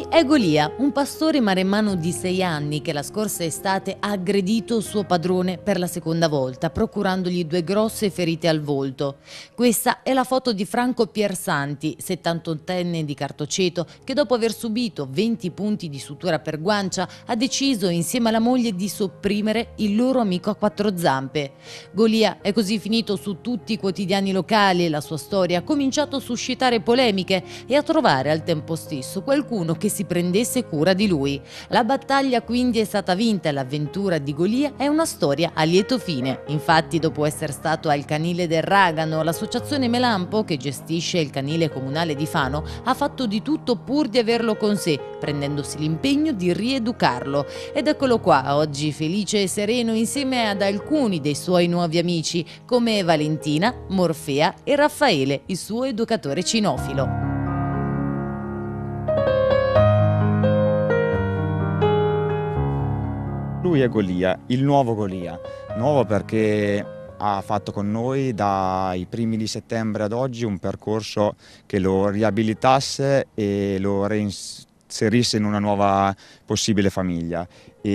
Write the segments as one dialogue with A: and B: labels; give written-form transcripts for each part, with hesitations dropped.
A: Lui è Golia, un pastore maremmano di 6 anni che la scorsa estate ha aggredito il suo padrone per la seconda volta, procurandogli 2 grosse ferite al volto. Questa è la foto di Franco Piersanti, 78enne di Cartoceto, che dopo aver subito 20 punti di sutura per guancia ha deciso insieme alla moglie di sopprimere il loro amico a 4 zampe. Golia è così finito su tutti i quotidiani locali e la sua storia ha cominciato a suscitare polemiche e a trovare al tempo stesso qualcuno che si prendesse cura di lui. La battaglia quindi è stata vinta e l'avventura di Golia è una storia a lieto fine. Infatti, dopo essere stato al canile del Ragano, l'associazione Melampo, che gestisce il canile comunale di Fano, ha fatto di tutto pur di averlo con sé, prendendosi l'impegno di rieducarlo. Ed eccolo qua, oggi felice e sereno insieme ad alcuni dei suoi nuovi amici, come Valentina, Morfea e Raffaele, il suo educatore cinofilo.
B: Lui è Golia, il nuovo Golia, nuovo perché ha fatto con noi dai primi di settembre ad oggi un percorso che lo riabilitasse e lo reinserisse in una nuova possibile famiglia.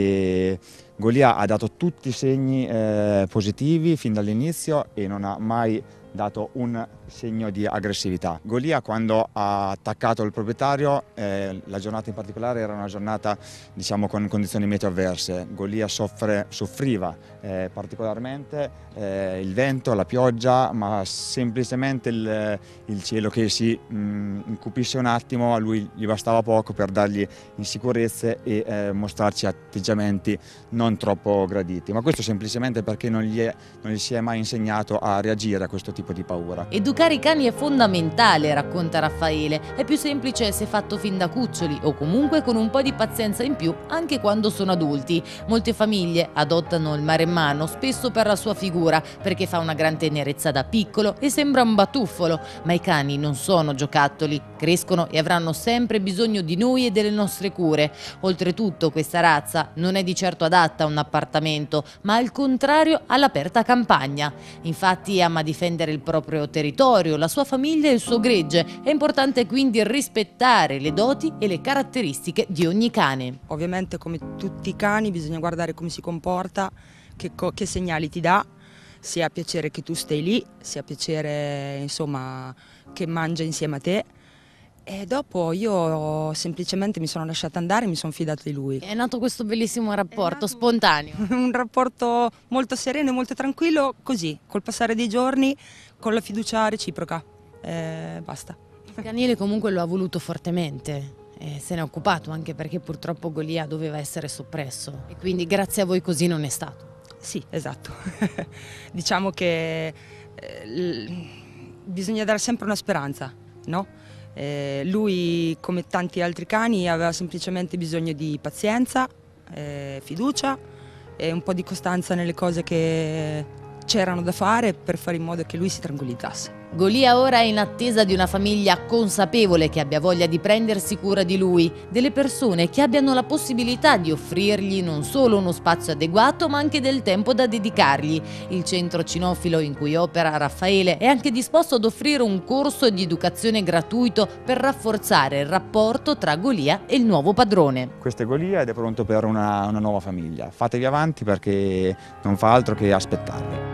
B: E Golia ha dato tutti i segni positivi fin dall'inizio e non ha mai dato un segno di aggressività. Golia, quando ha attaccato il proprietario, la giornata in particolare era una giornata, diciamo, con condizioni meteo avverse. Golia soffriva particolarmente il vento, la pioggia, ma semplicemente il cielo che si incupisse un attimo, a lui gli bastava poco per dargli insicurezze e mostrarci atteggiamenti non troppo graditi. Ma questo semplicemente perché non gli si è mai insegnato a reagire a questo tipo di paura.
A: Educare i cani è fondamentale, racconta Raffaele. È più semplice se fatto fin da cuccioli o comunque con un po' di pazienza in più anche quando sono adulti. Molte famiglie adottano il maremmano spesso per la sua figura, perché fa una gran tenerezza da piccolo e sembra un batuffolo. Ma i cani non sono giocattoli, crescono e avranno sempre bisogno di noi e delle nostre cure. Oltretutto questa razza non è di certo adatta a un appartamento, ma al contrario all'aperta campagna. Infatti ama difendere il proprio territorio, la sua famiglia e il suo gregge. È importante quindi rispettare le doti e le caratteristiche di ogni cane.
C: Ovviamente, come tutti i cani, bisogna guardare come si comporta, che segnali ti dà, sia piacere che tu stai lì, sia piacere, insomma, che mangia insieme a te. E dopo io semplicemente mi sono lasciata andare e mi sono fidata di lui.
A: È nato questo bellissimo rapporto spontaneo.
C: Un rapporto molto sereno e molto tranquillo, così, col passare dei giorni, con la fiducia reciproca. Basta.
A: Il canile comunque lo ha voluto fortemente. Se ne è occupato anche perché purtroppo Golia doveva essere soppresso e quindi grazie a voi così non è stato.
C: Sì, esatto. Diciamo che bisogna dare sempre una speranza, no? Lui, come tanti altri cani, aveva semplicemente bisogno di pazienza, fiducia e un po' di costanza nelle cose che c'erano da fare per fare in modo che lui si tranquillizzasse.
A: Golia ora è in attesa di una famiglia consapevole che abbia voglia di prendersi cura di lui, delle persone che abbiano la possibilità di offrirgli non solo uno spazio adeguato ma anche del tempo da dedicargli. Il centro cinofilo in cui opera Raffaele è anche disposto ad offrire un corso di educazione gratuito per rafforzare il rapporto tra Golia e il nuovo padrone.
B: Questo è Golia ed è pronto per una nuova famiglia. Fatevi avanti perché non fa altro che aspettarvi.